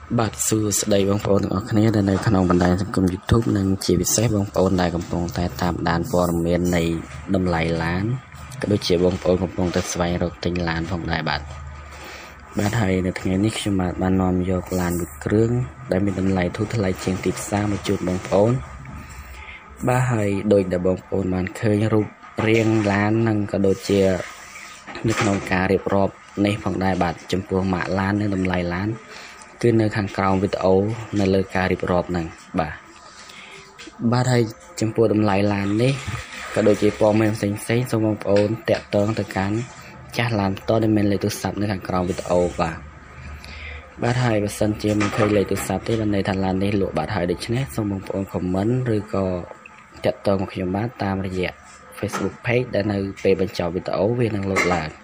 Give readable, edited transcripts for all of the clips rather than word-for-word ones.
បាទសួស្តីបងប្អូនទាំងអស់គ្នាដែលនៅក្នុងបណ្ដាញសង្គម YouTube និងជាពិសេសបងប្អូនដែលកំពុងតែតាមដានព័ត៌មាននៃតម្លៃឡានក៏ដូចជាបងប្អូនកំពុងតែស្វែងរកទិញឡានផងដែរបាទហើយនៅថ្ងៃនេះខ្ញុំបាននាំយកឡានមួយគ្រឿងដែលមានតម្លៃធូរថ្លៃជាងទីផ្សារមកជូនបងប្អូនបាទហើយដូចដែលបងប្អូនបានឃើញរូបរាងឡាននិងក៏ដូចជានៅក្នុងការរៀបរាប់នេះផងដែរបាទចំពោះម៉ាកឡាននិងតម្លៃឡានគឺនៅខាងក្រោមវីដេអូនៅលើការរៀបរាប់ហ្នឹងបាទហើយចំពោះតម្លៃឡាននេះក៏ដូចជាព័ត៌មានផ្សេងៗសូមបងប្អូនតាក់ទងទៅកាន់ចាស់ឡានផ្ទាល់ដែលមានលេខទូរស័ព្ទនៅខាងក្រោមវីដេអូបាទហើយបើសិនជាមិនឃើញលេខទូរស័ព្ទទេបានន័យថាឡាននេះលក់បាត់ហើយដូច្នេះសូមបងប្អូនខមមិនឬក៏តាក់ទងមកខ្ញុំបានតាមរយៈ Facebook Page ដែលនៅពេលបញ្ចប់វីដេអូវានឹងលោកឡើង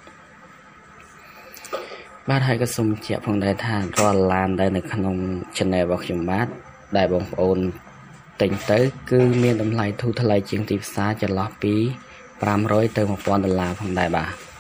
បាទហើយក៏សូមបញ្ជាក់ផងដែរថារាល់ឡានដែលនៅក្នុង Channel របស់ខ្ញុំបាទដែលបងប្អូនទិញទៅគឺមានតម្លៃធូរថ្លៃជាងទីផ្សារចន្លោះពី$500ទៅ$1000ផងដែរ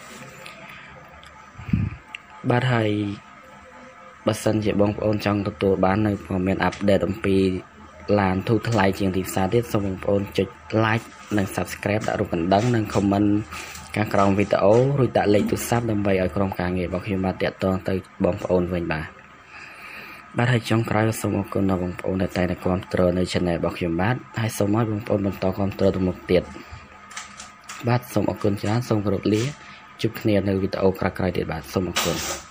បាទហើយបើសិនជាបងប្អូនចង់ទទួលបាននៅព័ត៌មានអាប់ដេតអំពីឡានធូរថ្លៃជាងទីផ្សារទៀតសូមបងប្អូនចុច Like និង Subscribe ដាក់រូបកណ្ដឹងនិង Comment ខាងក្រោមវីដេអូរួចដាក់លេខទូរស័ព្ទដើម្បីឲ្យក្រុមការងាររបស់ខ្ញុំបានតាក់ទងទៅបងប្អូនវិញបាទហើយចុងក្រោយសូមអរគុណដល់បងប្អូនដែលតែងតែគាំទ្រនៅ Channel របស់ខ្ញុំបាទហើយសូមឲ្យបងប្អូនបន្តគាំទ្រទៅមុខទៀតបាទសូមអរគុណច្រើនសូមគោរពលាជួបគ្នានៅវីដេអូក្រោយៗទៀតបាទសូមអរគុណ